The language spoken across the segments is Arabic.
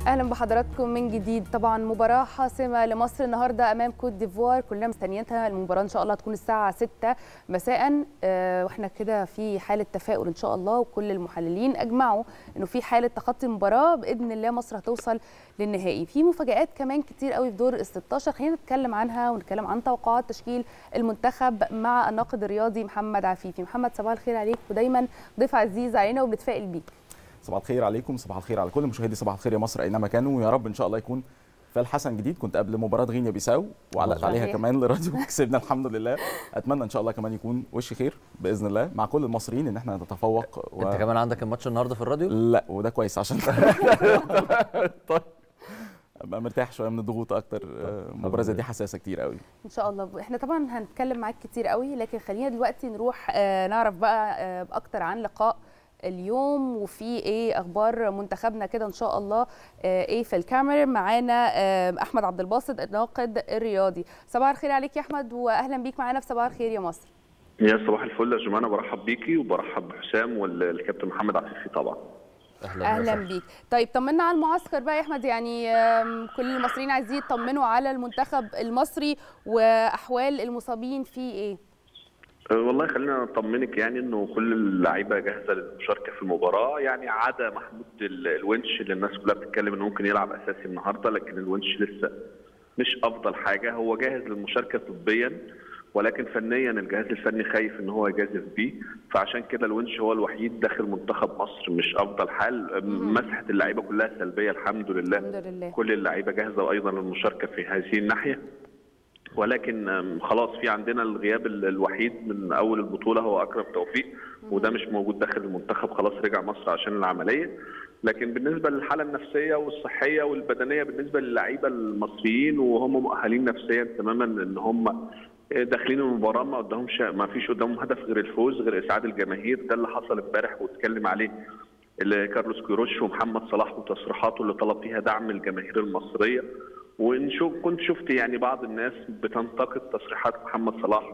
اهلا بحضراتكم من جديد. طبعا مباراه حاسمه لمصر النهارده امام كوت ديفوار، كلنا مستنيينها. المباراه ان شاء الله تكون الساعه 6 مساء، واحنا كده في حاله تفاؤل ان شاء الله، وكل المحللين اجمعوا انه في حاله تخطي المباراه باذن الله مصر هتوصل للنهائي. في مفاجآت كمان كتير قوي في دور ال 16، خلينا نتكلم عنها ونتكلم عن توقعات تشكيل المنتخب مع الناقد الرياضي محمد عفيفي. محمد صباح الخير عليك، ودايما ضيف عزيز علينا وبنتفائل بيك. صباح الخير عليكم، صباح الخير على كل مشاهدي صباح الخير يا مصر اينما كانوا، ويا رب ان شاء الله يكون فال حسن جديد. كنت قبل مباراه غينيا بيساو وعلقت عليها كمان لراديو كسبنا الحمد لله. اتمنى ان شاء الله كمان يكون وش خير باذن الله مع كل المصريين ان احنا نتفوق انت كمان عندك الماتش النهارده في الراديو؟ لا وده كويس عشان طيب ابقى مرتاح شويه من الضغوط اكتر. المباراه دي حساسه كتير قوي ان شاء الله. احنا طبعا هنتكلم معاك كتير قوي، لكن خلينا دلوقتي نروح نعرف بقى اكتر عن لقاء اليوم وفي ايه اخبار منتخبنا كده ان شاء الله. ايه في الكاميرا معانا احمد عبد الباسط الناقد الرياضي. صباح الخير عليك يا احمد، واهلا بيك معانا في صباح الخير يا مصر. يا صباح الفل يا جماعه، برحب بيكي وبرحب بحسام والكابتن محمد عفيفي طبعا. اهلا بيك. طيب طمنا على المعسكر بقى يا احمد، يعني كل المصريين عايزين يطمنوا على المنتخب المصري واحوال المصابين فيه ايه؟ والله خلينا نطمنك يعني انه كل اللعيبه جاهزه للمشاركه في المباراه، يعني عدا محمود الونش اللي الناس كلها بتتكلم انه ممكن يلعب اساسي النهارده، لكن الونش لسه مش افضل حاجه. هو جاهز للمشاركه طبيا ولكن فنيا الجهاز الفني خايف ان هو يجازف بيه، فعشان كده الونش هو الوحيد داخل منتخب مصر مش افضل حال. مسحه اللعيبه كلها سلبيه الحمد لله. الحمد لله. كل اللعيبه جاهزه وايضا للمشاركه في هذه الناحيه، ولكن خلاص في عندنا الغياب الوحيد من اول البطوله هو اكرم توفيق، وده مش موجود داخل المنتخب، خلاص رجع مصر عشان العمليه. لكن بالنسبه للحاله النفسيه والصحيه والبدنيه بالنسبه للعيبه المصريين وهم مؤهلين نفسيا تماما ان هم داخلين المباراه ما فيش قدامهم هدف غير الفوز، غير اسعاد الجماهير. ده اللي حصل امبارح واتكلم عليه كارلوس كيروش ومحمد صلاح وتصريحاته اللي طلب فيها دعم الجماهير المصريه. كنت شفت يعني بعض الناس بتنتقد تصريحات محمد صلاح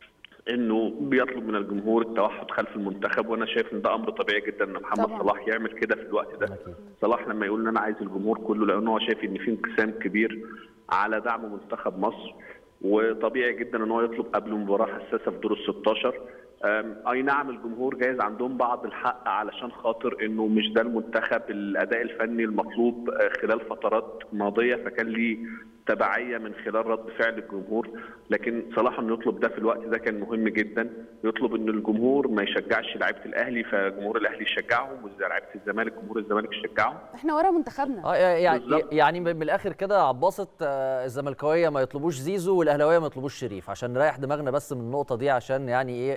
انه بيطلب من الجمهور التوحد خلف المنتخب، وانا شايف ان ده امر طبيعي جدا ان محمد طبعا صلاح يعمل كده في الوقت ده. صلاح لما يقول ان انا عايز الجمهور كله لانه هو شايف ان في انقسام كبير على دعم منتخب مصر، وطبيعي جدا ان هو يطلب قبل مباراه حساسه في دور ال 16. اي نعم الجمهور جايز عندهم بعض الحق علشان خاطر انه مش ده المنتخب الاداء الفني المطلوب خلال فترات ماضيه، فكان ليه تبعيه من خلال رد فعل الجمهور. لكن صلاح انه يطلب ده في الوقت ده كان مهم جدا، يطلب ان الجمهور ما يشجعش لعيبه الاهلي فجمهور الاهلي يشجعهم، ولعيبه الزمالك جمهور الزمالك يشجعهم. احنا ورا منتخبنا. يعني من الاخر كده يا عباسط، الزملكاويه ما يطلبوش زيزو والاهلاويه ما يطلبوش شريف عشان نريح دماغنا بس من النقطه دي، عشان يعني ايه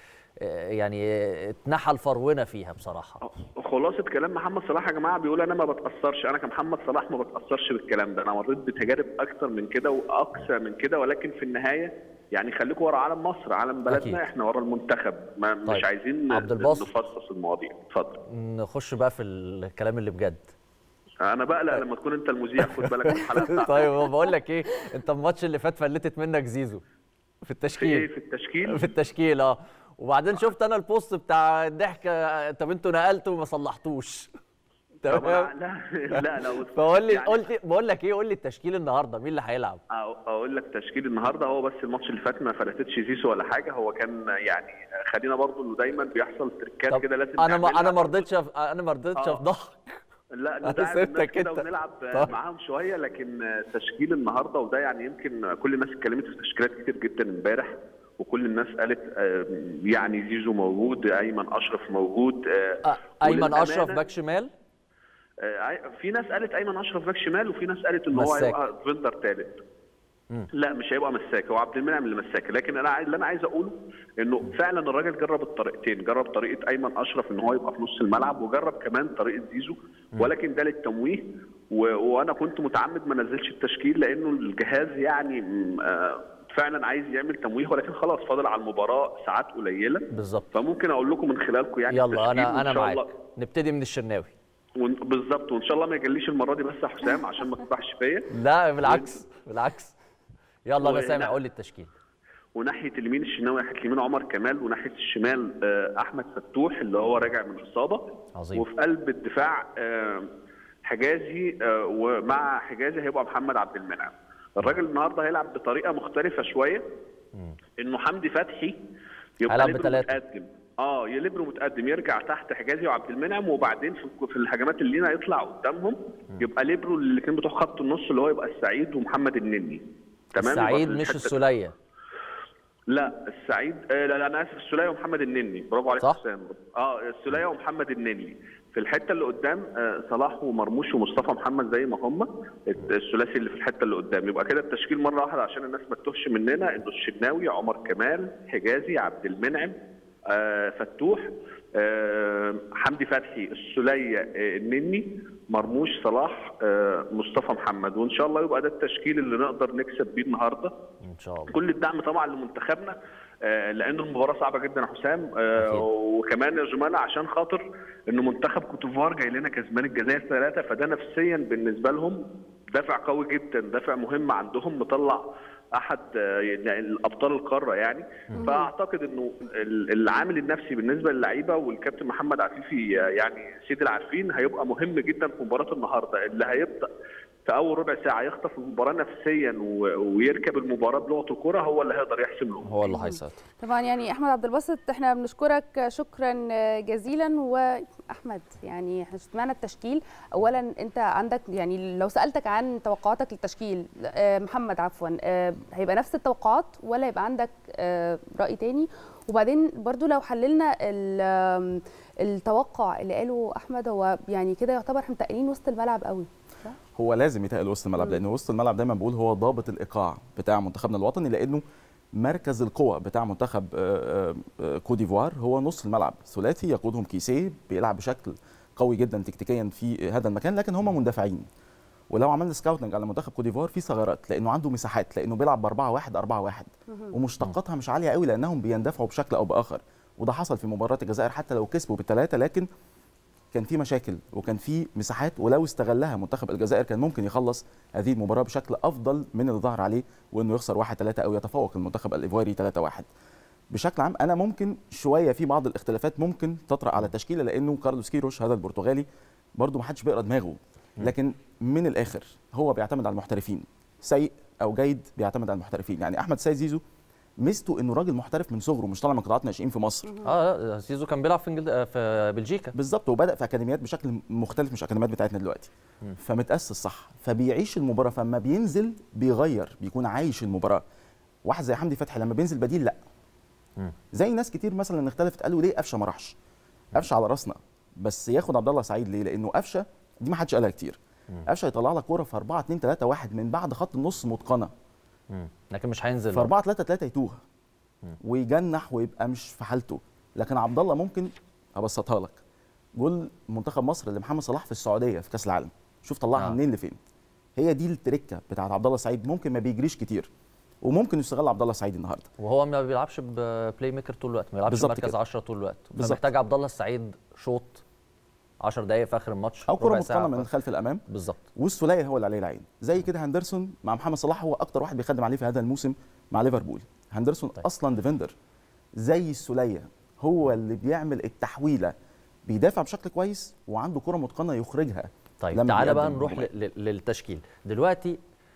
يعني اتنحى الفرونا فيها بصراحه. خلاصه كلام محمد صلاح يا جماعه بيقول انا ما بتاثرش، انا كمحمد صلاح ما بتاثرش بالكلام ده، انا مريت بتجارب اكثر من كده واقسى من كده، ولكن في النهايه يعني خليكم ورا علم مصر، علم بلدنا أكيد. احنا ورا المنتخب، طيب. مش عايزين نفصص المواضيع. اتفضل نخش بقى في الكلام اللي بجد. انا بقلق لما تكون انت المذيع، خد بالك من الحلقه بتاعتك. طيب بقول لك ايه، انت الماتش اللي فات فلتت منك زيزو في التشكيل. في التشكيل في التشكيل وبعدين شفت انا البوست بتاع الضحكه، طب انتوا نقلتوا وما صلحتوش. تمام. لا فقول لي يعني بقول لك ايه، قول لي التشكيل النهارده مين اللي هيلعب؟ اقول لك تشكيل النهارده، هو بس الماتش اللي فات ما فلتتش زيزو ولا حاجه، هو كان يعني خلينا برضو انه دايما بيحصل تريكات كده لازم انا ما رضيتش افضحك. لا ده كده ونلعب معاهم شويه، لكن تشكيل النهارده وده يعني يمكن كل الناس اتكلمت في تشكيلات كتير جدا امبارح، وكل الناس قالت يعني زيزو موجود، ايمن اشرف موجود. ايمن اشرف باك شمال، في ناس قالت ايمن اشرف باك شمال، وفي ناس قالت ان هو هيبقى فيلدر ثالث. لا مش هيبقى مساك، هو عبد المنعم اللي مساك. لكن اللي انا عايز اقوله انه فعلا الراجل جرب الطريقتين، جرب طريقه ايمن اشرف ان هو يبقى في نص الملعب، وجرب كمان طريقه زيزو، ولكن ده للتمويه. وانا كنت متعمد ما نزلش التشكيل لانه الجهاز يعني فعلا عايز يعمل تمويه، ولكن خلاص فاضل على المباراه ساعات قليله بالظبط. فممكن اقول لكم من خلالكم يعني يلا انا معاك، نبتدي من الشناوي بالظبط، وان شاء الله ما يجليش المره دي بس يا حسام عشان ما تفرحش فيا. لا بالعكس يلا انا سامع، قول لي التشكيل. وناحيه اليمين الشناوي، ناحيه اليمين عمر كمال، وناحيه الشمال احمد فتوح اللي هو راجع من اصابه. عظيم. وفي قلب الدفاع حجازي، ومع حجازي هيبقى محمد عبد المنعم. الراجل النهارده هيلعب بطريقه مختلفه شويه، انه حمدي فتحي يبقى ليبرو متقدم، ليبرو متقدم يرجع تحت حجازي وعبد المنعم، وبعدين في الهجمات اللي لينا يطلع قدامهم يبقى ليبرو الاثنين بتوع خط النص اللي هو يبقى السعيد ومحمد النني. تمام. السعيد مش السوليه. لا السعيد، لا انا اسف، السوليه ومحمد النني. برافو عليك حسام. السوليه ومحمد النني في الحته اللي قدام، صلاح ومرموش ومصطفى محمد زي ما هم الثلاثي اللي في الحته اللي قدام. يبقى كده التشكيل مره واحده عشان الناس ما تتوهش مننا، انه الشناوي، عمر كمال، حجازي، عبد المنعم، فتوح، حمدي فتحي، السوليه، النني، مرموش، صلاح، مصطفى محمد. وان شاء الله يبقى ده التشكيل اللي نقدر نكسب بيه النهارده ان شاء الله. كل الدعم طبعا لمنتخبنا، لان المباراه صعبه جدا يا حسام، وكمان يا جماعه عشان خاطر انه منتخب كوت ديفوار جاي لنا كسبان الجزائر 3، فده نفسيا بالنسبه لهم دافع قوي جدا، دافع مهم عندهم، مطلع احد الابطال القاره يعني. فاعتقد انه العامل النفسي بالنسبه للعيبه والكابتن محمد عفيفي يعني سيد العارفين هيبقى مهم جدا في مباراه النهارده. اللي هيبدا في اول ربع ساعه يخطف المباراه نفسيا ويركب المباراه بلغه الكره هو اللي هيقدر يحسم له، هو اللي هيسيطر. طبعا يعني احمد عبد الباسط احنا بنشكرك شكرا جزيلا. واحمد يعني احنا سمعنا التشكيل، اولا انت عندك يعني لو سالتك عن توقعاتك للتشكيل محمد عفوا هيبقى نفس التوقعات ولا يبقى عندك راي تاني؟ وبعدين برضو لو حللنا التوقع اللي قاله احمد، هو يعني كده يعتبر احنا متقلين وسط الملعب قوي. هو لازم يتقل وسط الملعب، لان وسط الملعب دايما بقول هو ضابط الايقاع بتاع منتخبنا الوطني، لانه مركز القوة بتاع منتخب كوت ديفوار هو نص الملعب. ثلاثي يقودهم كيسيه بيلعب بشكل قوي جدا تكتيكيا في هذا المكان، لكن هم مندفعين. ولو عملنا سكاوتنج على منتخب كوت ديفوار في ثغرات، لانه عنده مساحات، لانه بيلعب ب 4-1 ومشتقاتها مش عاليه قوي لانهم بيندفعوا بشكل او باخر. وده حصل في مباراه الجزائر حتى لو كسبوا بالثلاثه، لكن كان في مشاكل وكان في مساحات، ولو استغلها منتخب الجزائر كان ممكن يخلص هذه المباراه بشكل افضل من اللي ظهر عليه، وانه يخسر 1-3 او يتفوق المنتخب الايفواري 3-1. بشكل عام انا ممكن شويه في بعض الاختلافات ممكن تطرأ على التشكيله، لانه كارلوس كيروش هذا البرتغالي برضه ما حدش بيقرا دماغه، لكن من الاخر هو بيعتمد على المحترفين، سيء او جيد بيعتمد على المحترفين. يعني احمد سيد زيزو ميزته انه راجل محترف من صغره، مش طالع من قطاعات ناشئين في مصر. زيزو كان بيلعب في بلجيكا بالظبط، وبدا في اكاديميات بشكل مختلف مش اكاديميات بتاعتنا دلوقتي، فمتاسس صح، فبيعيش المباراه، فما بينزل بيغير، بيكون عايش المباراه. واحد زي حمدي فتحي لما بينزل بديل لا، زي ناس كتير مثلا اختلفت قالوا ليه قفشه ما راحش. قفشه على راسنا، بس ياخد عبد الله سعيد ليه؟ لانه قفشه دي ما حدش قالها كتير. قفشه يطلع لك كوره في 4-2-3-1 من بعد خط النص متقنه، لكن مش هينزل في 4-3-3 يتوه ويجنح ويبقى مش في حالته. لكن عبد الله ممكن ابسطها لك، جول منتخب مصر اللي محمد صلاح في السعوديه في كاس العالم، شوف طلعها منين لفين. هي دي التركه بتاعت عبد الله سعيد، ممكن ما بيجريش كتير وممكن يستغل عبد الله السعيد النهارده، وهو ما بيلعبش بلاي ميكر طول الوقت، ما بيلعبش مركز 10 طول الوقت، فمحتاج عبد الله السعيد شوط 10 دقائق في اخر الماتش او كره متقنه من خلف الامام بالظبط. والسوليه هو اللي عليه العين، زي كده هندرسون مع محمد صلاح هو اكتر واحد بيخدم عليه في هذا الموسم مع ليفربول. هندرسون اصلا ديفندر زي السوليه، هو اللي بيعمل التحويله، بيدافع بشكل كويس وعنده كره متقنه يخرجها. طيب تعالى بقى نروح للتشكيل دلوقتي.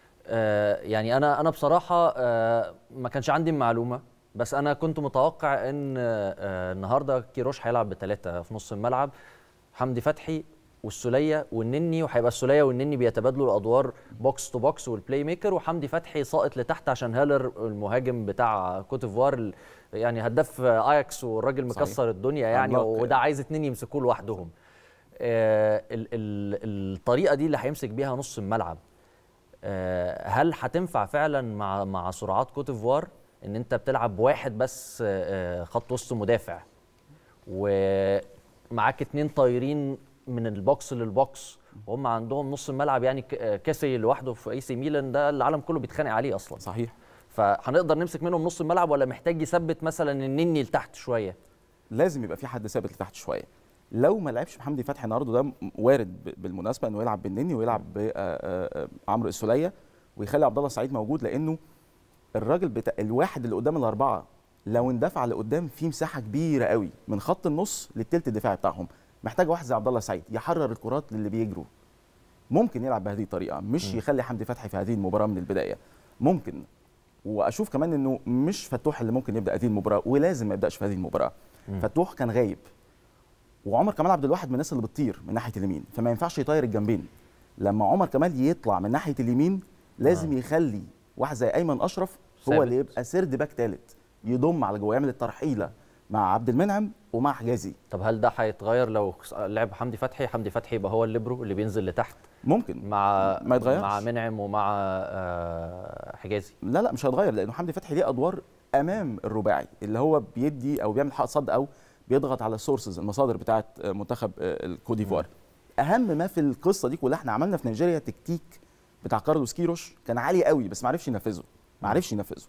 يعني انا بصراحه ما كانش عندي معلومه، بس انا كنت متوقع ان النهارده كيروش هيلعب بثلاثه في نص الملعب، حمدي فتحي والسوليه والنني، وهيبقى السوليه والنني بيتبادلوا الادوار بوكس تو بوكس والبلاي ميكر، وحمدي فتحي ساقط لتحت عشان هالر المهاجم بتاع كوت ديفوار يعني هداف اياكس والراجل مكسر الدنيا يعني، وده عايز اتنين يمسكوه لوحدهم. الطريقه دي اللي هيمسك بيها نص الملعب هل هتنفع فعلا مع سرعات كوت ديفوار، ان انت بتلعب بواحد بس خط وسط مدافع ومعاك اتنين طايرين من البوكس للبوكس، وهم عندهم نص الملعب يعني كاسي لوحده في اي سي ميلان ده العالم كله بيتخانق عليه اصلا. صحيح. فهنقدر نمسك منهم نص الملعب ولا محتاج يثبت مثلا النني لتحت شويه؟ لازم يبقى في حد ثابت لتحت شويه. لو ما لعبش بحمدي فتحي النهارده، ده وارد بالمناسبه انه يلعب بالنني ويلعب بعمرو السوليه ويخلي عبد الله سعيد موجود، لانه الراجل بتاع الواحد اللي قدام الاربعه لو اندفع لقدام في مساحه كبيره قوي من خط النص للثلث الدفاعي بتاعهم، محتاج واحد زي عبد الله سعيد يحرر الكرات للي بيجروا. ممكن يلعب بهذه الطريقه، مش يخلي حمدي فتحي في هذه المباراه من البدايه، ممكن. واشوف كمان انه مش فتوح اللي ممكن يبدا هذه المباراه، ولازم ما يبداش في هذه المباراه. فتوح كان غايب، وعمر كمال عبد الواحد من الناس اللي بتطير من ناحيه اليمين، فما ينفعش يطير الجنبين. لما عمر كمال يطلع من ناحيه اليمين لازم يخلي واحد زي ايمن اشرف هو اللي يبقى سرد باك ثالث، يضم على جوه، يعمل الترحيله مع عبد المنعم ومع حجازي. طب هل ده هيتغير لو لعب حمدي فتحي؟ حمدي فتحي يبقى هو الليبرو اللي بينزل لتحت ممكن مع ما يتغيرش مع منعم ومع حجازي. لا مش هيتغير، لانه حمدي فتحي ليه ادوار امام الرباعي اللي هو بيدي او بيعمل حق صد او بيضغط على السورسز، المصادر بتاعه منتخب الكوت ديفوار. اهم ما في القصه دي كلها، احنا عملنا في نيجيريا تكتيك بتاع كارلوس كيروش كان عالي قوي، بس ما عرفش ينفذه.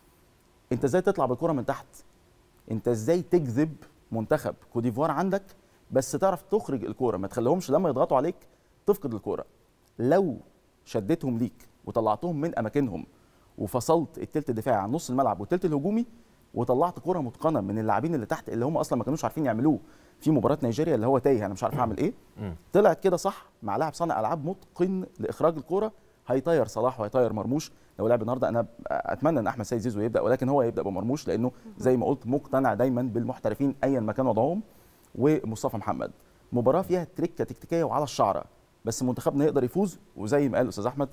انت ازاي تطلع بالكره من تحت؟ انت ازاي تجذب منتخب كوت ديفوار عندك بس تعرف تخرج الكوره، ما تخليهمش لما يضغطوا عليك تفقد الكوره. لو شدتهم ليك وطلعتهم من اماكنهم وفصلت الثلث الدفاعي عن نص الملعب والثلث الهجومي وطلعت كوره متقنه من اللاعبين اللي تحت اللي هم اصلا ما كانوش عارفين يعملوه في مباراه نيجيريا، اللي هو تايه انا مش عارف اعمل ايه، طلعت كده صح مع لاعب صانع العاب متقن لاخراج الكوره، هيطير صلاح وهيطير مرموش. لو لعب النهارده انا اتمنى ان احمد سيد زيزو يبدا، ولكن هو يبدا بمرموش لانه زي ما قلت مقتنع دايما بالمحترفين ايا ما كان وضعهم، ومصطفى محمد. مباراه فيها تركه تكتيكيه وعلى الشعره، بس منتخبنا يقدر يفوز. وزي ما قال الاستاذ احمد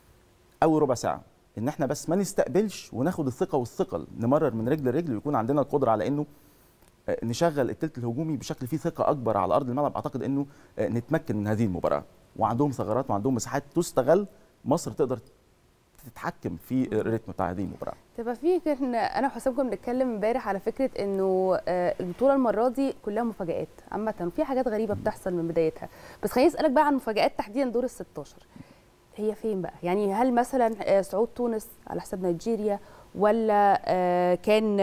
اول ربع ساعه ان احنا بس ما نستقبلش وناخد الثقه والثقل، نمرر من رجل لرجل، ويكون عندنا القدره على انه نشغل الثلث الهجومي بشكل فيه ثقه اكبر على ارض الملعب. اعتقد انه نتمكن من هذه المباراه، وعندهم ثغرات وعندهم مساحات تستغل، مصر تقدر تتحكم في الريتم بتاع هذه المباراه. تبقى في كان انا وحسام كنا بنتكلم امبارح على فكره انه البطوله المره دي كلها مفاجآت عامه، وفي حاجات غريبه بتحصل من بدايتها. بس خليني اسالك بقى عن مفاجآت تحديدا دور ال16، هي فين بقى؟ يعني هل مثلا صعود تونس على حساب نيجيريا، ولا كان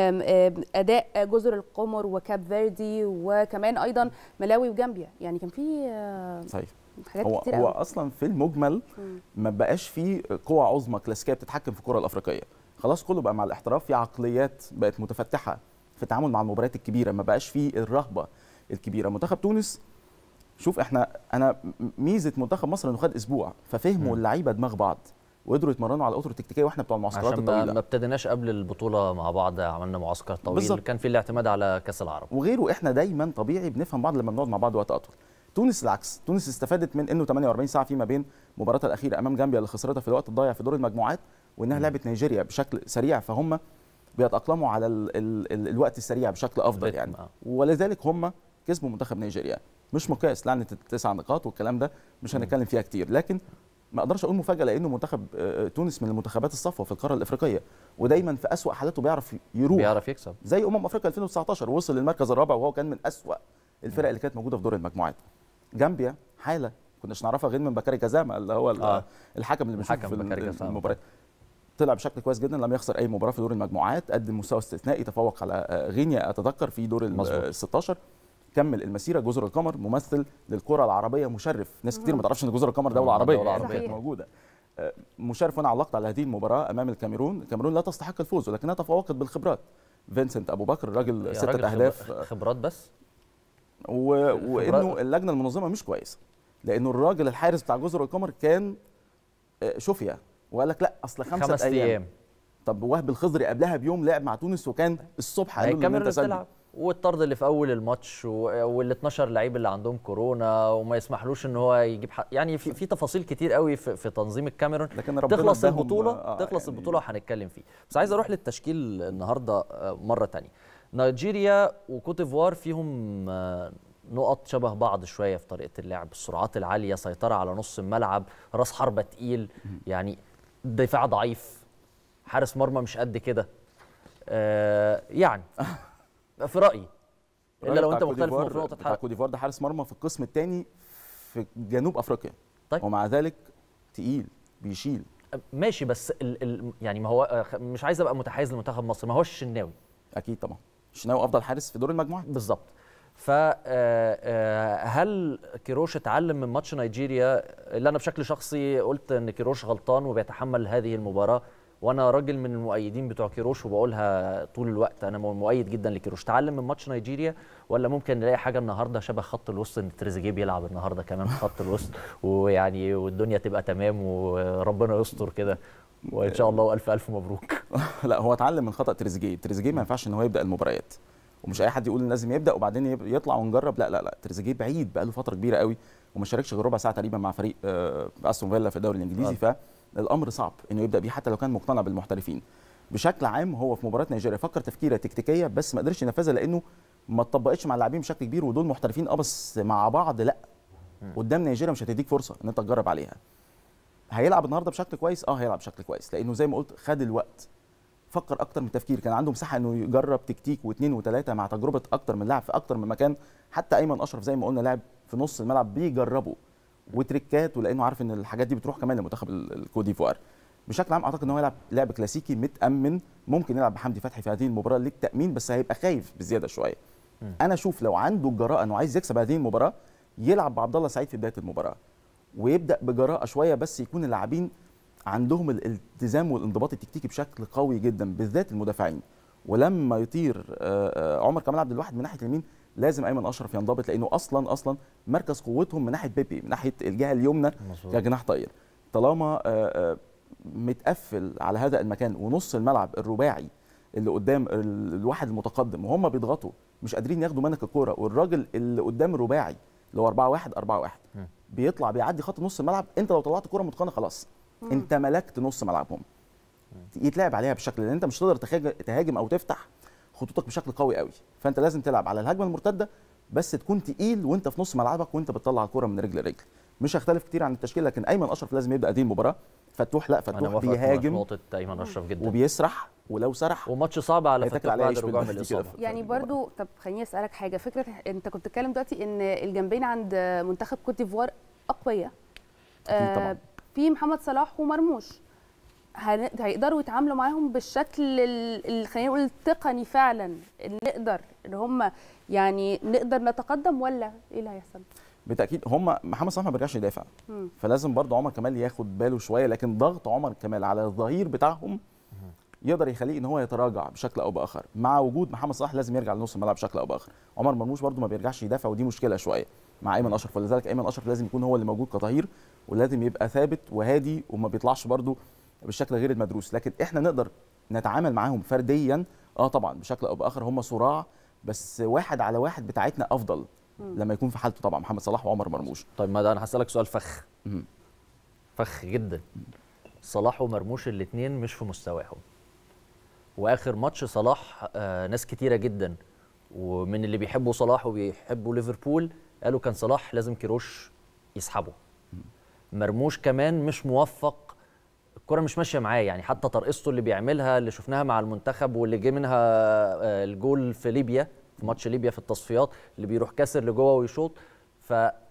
اداء جزر القمر وكاب فيردي وكمان ايضا ملاوي وجامبيا؟ يعني كان في صحيح حاجات كتير هو قوي. اصلا في المجمل ما بقاش في قوى عظمى كلاسيكيه بتتحكم في الكره الافريقيه، خلاص كله بقى مع الاحتراف، في عقليات بقت متفتحه في التعامل مع المباريات الكبيره، ما بقاش في الرهبه الكبيره. منتخب تونس، شوف انا ميزه منتخب مصر انه خد اسبوع ففهموا اللعيبه دماغ بعض وقدروا يتمرنوا على الاطر التكتيكيه، واحنا بتوع المعسكرات الطويله عشان ما ابتديناش قبل البطوله مع بعض، عملنا معسكر طويل بالزبط. كان في الاعتماد على كاس العرب وغيره. احنا دايما طبيعي بنفهم بعض لما بنقعد مع بعض وقت اطول. تونس العكس، تونس استفادت من انه 48 ساعه فيما بين مباراتها الاخيره امام جامبيا اللي خسرتها في الوقت الضايع في دور المجموعات، وانها لعبت نيجيريا بشكل سريع، فهم بيتاقلموا على الوقت السريع بشكل افضل يعني. ولذلك هم كسبوا منتخب نيجيريا. مش مقياس لعنه ال9 نقاط والكلام ده مش هنتكلم فيها كتير، لكن ما اقدرش اقول مفاجاه لانه منتخب تونس من المنتخبات الصفوه في القاره الافريقيه، ودايما في اسوا حالاته بيعرف يروح، بيعرف يكسب، زي افريقيا 2019 وصل للمركز الرابع وهو كان من اسوا الفرق اللي كانت موجوده في دور المجموعات. جامبيا حاله كناش نعرفها غير من بكاري كازاما اللي هو الحكم اللي بنشوفه في المباريات. طلع بشكل كويس جدا، لم يخسر اي مباراه في دور المجموعات، قدم مستوى استثنائي، تفوق على غينيا اتذكر في دور ال16، كمل المسيره. جزر القمر ممثل للكره العربيه مشرف، ناس كتير ما تعرفش ان جزر القمر دوله عربيه كانت موجوده. مشرف. وانا علقت على هذه المباراه امام الكاميرون. الكاميرون لا تستحق الفوز ولكنها تفوقت بالخبرات. فينسنت ابو بكر الراجل 6 اهداف خبرات بس، وانه اللجنه المنظمه مش كويسه، لانه الراجل الحارس بتاع جزر القمر كان شفيا وقال لك لا اصل 5 أيام. طب وهب الخضري قبلها بيوم لعب مع تونس وكان الصبح قالوا له انت بتلعب، والطرد اللي في اول الماتش وال12 لعيب اللي عندهم كورونا وما يسمحلوش ان هو يجيب يعني في تفاصيل كتير قوي في تنظيم الكاميرون. تخلص البطوله تخلص البطوله وهنتكلم فيه. بس عايز اروح للتشكيل النهارده مره ثانيه. نيجيريا وكوت ديفوار فيهم نقط شبه بعض شويه في طريقه اللعب، السرعات العاليه، سيطره على نص الملعب، راس حربه تقيل، يعني دفاع ضعيف، حارس مرمى مش قد كده. يعني في رايي الا لو انت مختلف في نقطه حركه. كوت ديفوار ده حارس مرمى في القسم الثاني في جنوب افريقيا، طيب. ومع ذلك تقيل بيشيل ماشي، بس يعني ما هو مش عايز ابقى متحيز لمنتخب مصر، ما هوش الشناوي. اكيد طبعا الشناوي افضل حارس في دور المجموعات بالظبط. فهل كيروش اتعلم من ماتش نيجيريا اللي انا بشكل شخصي قلت ان كيروش غلطان وبيتحمل هذه المباراه، وانا راجل من المؤيدين بتوع كيروش وبقولها طول الوقت، انا مؤيد جدا لكيروش. تعلم من ماتش نيجيريا ولا ممكن نلاقي حاجه النهارده شبه خط الوسط، ان تريزيجيه بيلعب النهارده كمان في خط الوسط ويعني والدنيا تبقى تمام وربنا يستر كده وان شاء الله والف الف مبروك. لا هو اتعلم من خطا تريزيجيه ما ينفعش ان هو يبدا المباريات، ومش اي حد يقول لازم يبدا وبعدين يطلع ونجرب. لا لا لا، تريزيجيه بعيد بقاله فتره كبيره قوي وما شاركش غير ربع ساعه تقريبا مع فريق استون فيلا في الدوري الانجليزي، فالامر صعب انه يبدا بيه حتى لو كان مقتنع بالمحترفين. بشكل عام هو في مباراه نيجيريا فكر تفكيره تكتيكيه بس ما قدرش ينفذها لانه ما اتطبقتش مع اللاعبين بشكل كبير، ودول محترفين بس مع بعض لا، قدام نيجيريا مش هتديك فرصه ان انت تجرب عليها. هيلعب النهارده بشكل كويس، هيلعب بشكل كويس لانه زي ما قلت خد الوقت، فكر اكتر من تفكير، كان عنده مساحه انه يجرب تكتيك واثنين وثلاثه مع تجربه اكتر من لاعب في اكتر من مكان. حتى ايمن اشرف زي ما قلنا لاعب في نص الملعب بيجربه وتريكات، ولانه عارف ان الحاجات دي بتروح كمان لمنتخب الكوت ديفوار. بشكل عام اعتقد ان هو يلعب لعب كلاسيكي متامن، ممكن يلعب بحمدي فتحي في هذه المباراه للتامين، بس هيبقى خايف بزياده شويه. انا اشوف لو عنده الجراءه انه عايز يكسب هذه المباراه يلعب بعبد الله سعيد في بدايه المباراه ويبدا بجراءه شويه، بس يكون اللاعبين عندهم الالتزام والانضباط التكتيكي بشكل قوي جدا بالذات المدافعين. ولما يطير عمر كمال عبد الواحد من ناحيه اليمين لازم ايمن اشرف ينضبط، لانه اصلا مركز قوتهم من ناحيه بيبي، من ناحيه الجهه اليمنى كجناح طاير. طالما متقفل على هذا المكان ونص الملعب الرباعي اللي قدام الواحد المتقدم وهم بيضغطوا مش قادرين ياخدوا منك الكوره، والراجل اللي قدام الرباعي اللي هو 4-1 بيطلع بيعدي خط نص الملعب، انت لو طلعت كوره متقنه خلاص انت ملكت نص ملعبهم، يتلعب عليها بالشكل لان انت مش تقدر تهاجم او تفتح خطوطك بشكل قوي قوي، فانت لازم تلعب على الهجمه المرتده بس تكون تقيل وانت في نص ملعبك وانت بتطلع الكوره من رجل لرجل. مش هختلف كتير عن التشكيل، لكن ايمن اشرف لازم يبدا هذه المباراه. فتوح لا، فتوح بيهاجم نقطه ايمن اشرف جدا وبيسرح، ولو سرح وماتش صعب على فتوح بعد الرجوع من الاصابه. يعني برضو طب خليني اسالك حاجه، فكره انت كنت بتتكلم دلوقتي ان الجنبين عند منتخب كوت ديفوار اقوياء، طبعا في محمد صلاح ومرموش، هيقدروا يتعاملوا معاهم بالشكل خلينا نقول التقني فعلا، نقدر ان هم يعني نقدر نتقدم ولا ايه اللي هيحصل؟ بالتاكيد هم محمد صلاح ما بيرجعش يدافع، فلازم برضه عمر كمال ياخد باله شويه، لكن ضغط عمر كمال على الظهير بتاعهم يقدر يخليه ان هو يتراجع بشكل او باخر. مع وجود محمد صلاح لازم يرجع لنص الملعب بشكل او باخر. عمر مرموش برضه ما بيرجعش يدافع ودي مشكله شويه مع ايمن اشرف، ولذلك ايمن اشرف لازم يكون هو اللي موجود كظهير ولازم يبقى ثابت وهادي وما بيطلعش برضه بالشكل غير المدروس. لكن احنا نقدر نتعامل معاهم فرديا طبعا بشكل او باخر، هم صراع بس واحد على واحد بتاعتنا افضل لما يكون في حالته طبعا محمد صلاح وعمر مرموش. طيب ما ده انا هسألك سؤال فخ جدا. صلاح ومرموش الاثنين مش في مستواهم، واخر ماتش صلاح ناس كتيره جدا ومن اللي بيحبوا صلاح وبيحبوا ليفربول قالوا كان صلاح لازم كيروش يسحبه. مرموش كمان مش موفق، الكرة مش ماشيه معاه، يعني حتى ترقصته اللي بيعملها اللي شفناها مع المنتخب واللي جه منها الجول في ليبيا في ماتش ليبيا في التصفيات اللي بيروح كاسر لجوه ويشوط. ف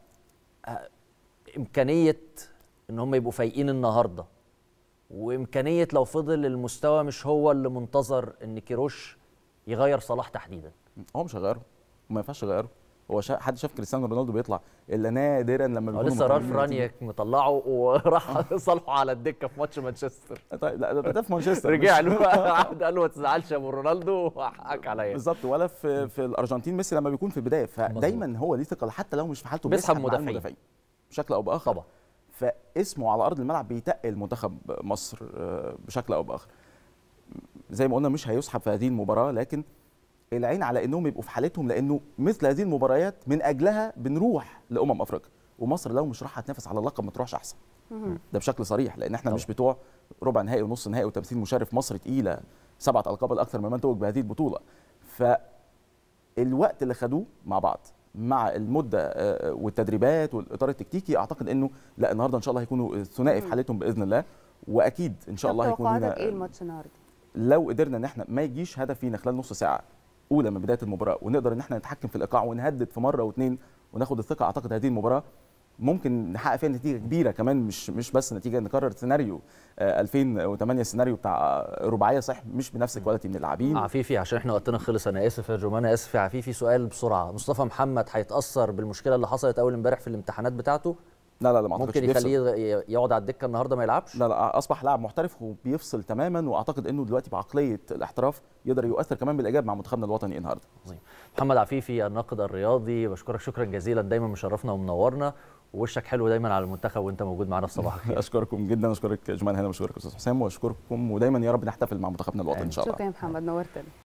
امكانيه ان هم يبقوا فايقين النهارده، وامكانيه لو فضل المستوى مش هو اللي منتظر ان كيروش يغير صلاح تحديدا. هو مش هيغيره وما ينفعش يغيره. هو حد شاف كريستيانو رونالدو بيطلع الا نادرا لما بيكون لسه رالف رانيك مطلعه وراح صالحه على الدكه في ماتش مانشستر. طيب لا ده في مانشستر رجع له قال له ما تزعلش يا ابو رونالدو وحقك عليا بالظبط. ولا في الارجنتين ميسي لما بيكون في البدايه، فدايما هو ليه ثقه حتى لو مش في حالته بيسحب مدافعين بشكل او باخر طبعا، فاسمه على ارض الملعب بيتقل منتخب مصر بشكل او باخر. زي ما قلنا مش هيسحب في هذه المباراه، لكن العين على انهم يبقوا في حالتهم، لانه مثل هذه المباريات من اجلها بنروح افريقيا، ومصر لو مش راح هتنافس على اللقب ما تروحش احسن. ده بشكل صريح، لان احنا مش بتوع ربع نهائي ونص نهائي وتمثيل مشرف. مصر تقيله 7 ألقاب الاكثر ممن توج بهذه البطوله. فالوقت اللي خدوه مع بعض مع المده والتدريبات والاطار التكتيكي، اعتقد انه لا النهارده ان شاء الله هيكونوا ثنائي في حالتهم باذن الله، واكيد ان شاء الله هيكون لنا ايه الماتش النهارده؟ لو قدرنا ان احنا ما يجيش هدف فينا خلال نص ساعه اولى من بدايه المباراه، ونقدر ان احنا نتحكم في الايقاع ونهدد في مره واثنين وناخد الثقه، اعتقد هذه المباراه ممكن نحقق فيها نتيجه كبيره كمان، مش بس نتيجه نكرر سيناريو 2008 السيناريو بتاع رباعيه صح مش بنفس الكواليتي من اللاعبين. عفيفي عشان احنا وقتنا خلص، انا اسف يا جمانه، اسف يا عفيفي. سؤال بسرعه، مصطفى محمد هيتاثر بالمشكله اللي حصلت اول امبارح في الامتحانات بتاعته لا ما اعتقدش ممكن يخليه يقعد على الدكه النهارده ما يلعبش؟ لا اصبح لاعب محترف وبيفصل تماما، واعتقد انه دلوقتي بعقليه الاحتراف يقدر يؤثر كمان بالايجاب مع منتخبنا الوطني النهارده. عظيم. محمد عفيفي الناقد الرياضي، بشكرك شكرا جزيلا، دايما مشرفنا ومنورنا، ووشك حلو دايما على المنتخب وانت موجود معانا في صباح الخير. اشكركم جدا، اشكرك جمال هنا، واشكرك استاذ حسام، واشكركم ودايما يا رب نحتفل مع منتخبنا الوطني ان شاء الله. شكرا يا محمد، نورتنا.